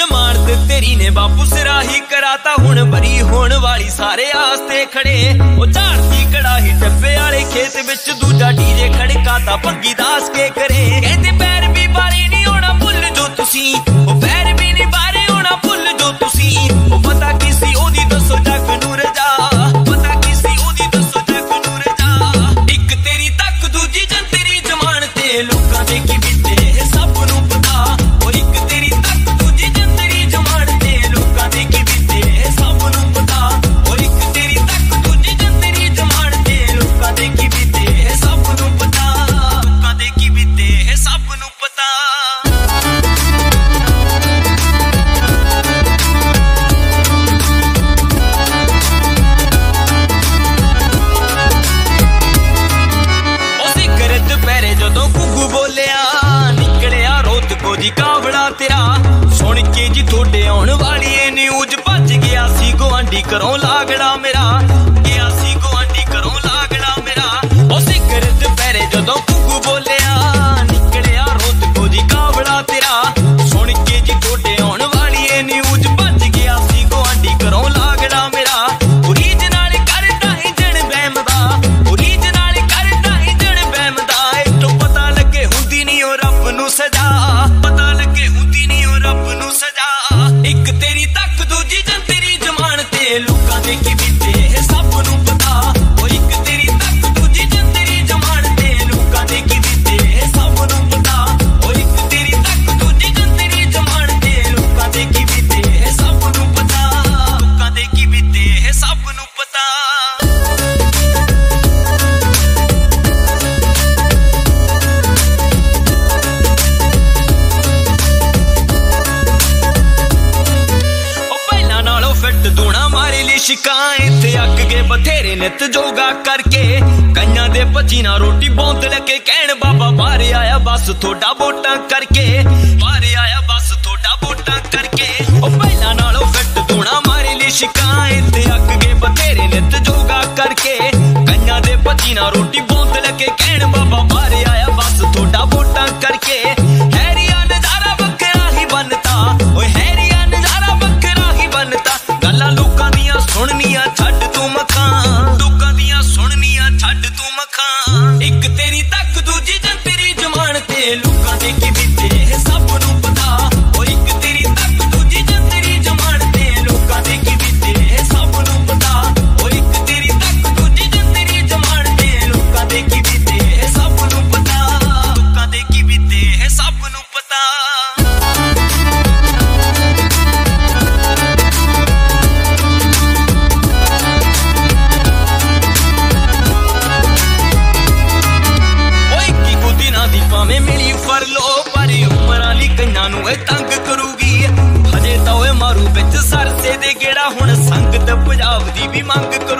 जमानत तेरी ने बापू सिराही कराता हुण बरी होण वाली सारे आस्ते खड़े ओ झाड़ती कड़ाही डब्बे वाले खेत विच दूजा डीजे खड़काता भग्गी दास के करे कहते पैर भी बारे नहीं होना भुल जो तुसी ओ पैर भी नहीं बारे होना भुल जो तुसी ओ पता किसी ओदी दसो जग नूर जा पता किसी ओदी दसो जग नूर जा एक तेरी तक दूजी जन तेरी जमानत लोकां दे की बीते सब नूं पता ओ एक तेरी तक दूजी जन तेरी जमानत लोकां दे की बीते सब नूं पता ओ एक तेरी तक दूजी जन तेरी जमानत लोकां दे की बीते सब नूं पता लोकां दे की बीते सब नूं पता। जदों घुग्गू बोलिया निकलिया रोत को जी कावड़ा तेरा सुन के जी थोड़े आउण वाली न्यूज भज गया सी गुआंढी घरों लागड़ा मेरा गया सी गुआंढी घरों लागड़ा मेरा ओ सिगरत पैरे जदों घुग्गू बोलिया निकलिया रोत को जी कावड़ा तेरा सुन के जी थोड़े आउण वाली न्यूज भज गया सी गुआंढी घरों लागड़ा मेरा रीज नाल करदा ही जन बहमदा रीज नाल करदा ही जन बहमदा पता लगे हुंदी नहीं ओ रब नूं सजा पता लगे हुंदी नहीं ओ रब नूं सजा एक तेरी तक दूजी जन तेरी जमानत लोकां दे की बीते सब नूं पता ओ एक तेरी तक दूजी जन तेरी जमानत लोकां दे की बीते सब नूं पता ओ एक तेरी तक दूजी जन तेरी जमानत लोकां दे की बीते सब नूं पता लोकां दे की बीते सब नूं पता। दूना मारे ली शिकायत थे अक के बथेरे नित जोगा करके कन्या दे भजी ना रोटी बोंद लगे कहण बाबा बारे आया बस थोड़ा वोटां करके बारे आया बस थोड़ा वोटां करके ओ पहला नालों फिट दूना मारे ली शिकायत थे अक के बथेरे नित जोगा करके कन्या दे भजी ना रोटी बोंद लगे कहण बाबा बारे आया बस थोड़ा वोटां करके हैरिया नजारा बकरा ही बनता ओए हैरिया नजारा बकरा ही बनता गल्लां लोकां दियां सुननियां छड्ड तू मखां लोकां दियां सुननियां छड्ड तू मखां एक तेरी तक दूजी जन तेरी जमानत लोकां दे की बीते सब नूं पता ओ एक तेरी तक दूजी जन तेरी जमानत लोकां दे की बीते सब नूं पता ओ एक तेरी तक दूजी जन तेरी जमानत लोकां दे की बीते सब नूं पता लोकां दे की बीते सब नूं पता। भावें मिली फर लो पर उमर वाली कन्या नूं तंग करूगी हजे तो मारू बिच सरसे दे गेड़ा हुण संगत पंजाब दी भी मंग